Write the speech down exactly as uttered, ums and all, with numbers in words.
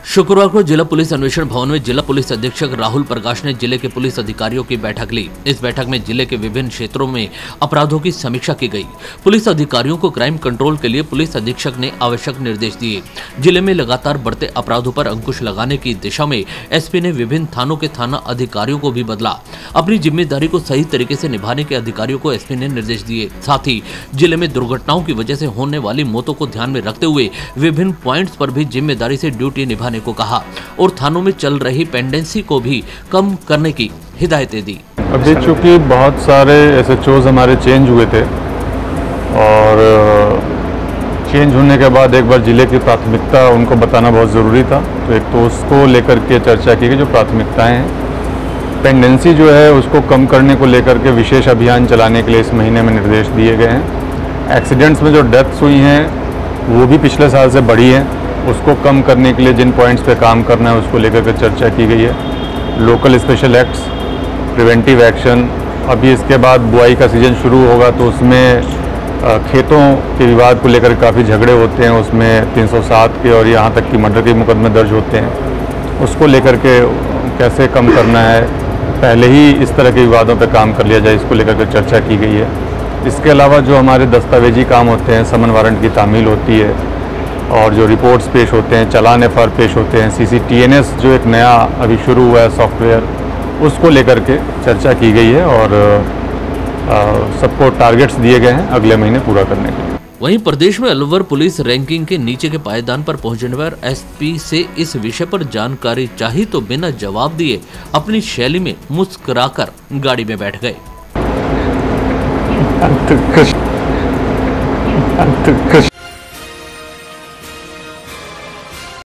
शुक्रवार को जिला पुलिस अन्वेषण भवन में जिला पुलिस अधीक्षक राहुल प्रकाश ने जिले के पुलिस अधिकारियों की बैठक ली। इस बैठक में जिले के विभिन्न क्षेत्रों में अपराधों की समीक्षा की गई। पुलिस अधिकारियों को क्राइम कंट्रोल के लिए पुलिस अधीक्षक ने आवश्यक निर्देश दिए। जिले में लगातार बढ़ते अपराधों पर अंकुश लगाने की दिशा में एसपी ने विभिन्न थानों के थाना अधिकारियों को भी बदला। अपनी जिम्मेदारी को सही तरीके से निभाने के अधिकारियों को एसपी ने निर्देश दिए। साथ ही जिले में दुर्घटनाओं की वजह से होने वाली मौतों को ध्यान में रखते हुए विभिन्न पॉइंट्स पर भी जिम्मेदारी से ड्यूटी निभाने को कहा और थानों में चल रही पेंडेंसी को भी कम करने की हिदायतें दी। अभी चूंकि बहुत सारे एसएचओज हमारे चेंज हुए थे और चेंज होने के बाद एक बार जिले की प्राथमिकता उनको बताना बहुत ज़रूरी था, तो एक तो उसको लेकर के चर्चा की गई। जो प्राथमिकताएं हैं, पेंडेंसी जो है उसको कम करने को लेकर के विशेष अभियान चलाने के लिए इस महीने में निर्देश दिए गए हैं। एक्सीडेंट्स में जो डेथ्स हुई हैं वो भी पिछले साल से बढ़ी हैं, उसको कम करने के लिए जिन पॉइंट्स पे काम करना है उसको लेकर के चर्चा की गई है। Local special acts, preventive action, अभी इसके बाद बुआई का सीज़न शुरू होगा तो उसमें खेतों के विवाद को लेकर काफ़ी झगड़े होते हैं, उसमें तीन सौ सात के और यहाँ तक कि मर्डर के मुकदमे दर्ज होते हैं। उसको लेकर के कैसे कम करना है, पहले ही इस तरह के विवादों पर काम कर लिया जाए, इसको लेकर के चर्चा की गई है। इसके अलावा जो हमारे दस्तावेजी काम होते हैं, समन वारंट की तामील होती है और जो रिपोर्ट्स पेश होते हैं, चालान एफ आर पेश होते हैं, C C T N S जो एक नया अभी शुरू हुआ है सॉफ्टवेयर, उसको लेकर के चर्चा की गई है और सबको टारगेट्स दिए गए हैं अगले महीने पूरा करने के लिए। वहीं प्रदेश में अलवर पुलिस रैंकिंग के नीचे के पायदान पर पहुंचने पर एसपी से इस विषय पर जानकारी चाहिए तो बिना जवाब दिए अपनी शैली में मुस्कुराकर गाड़ी में बैठ गए।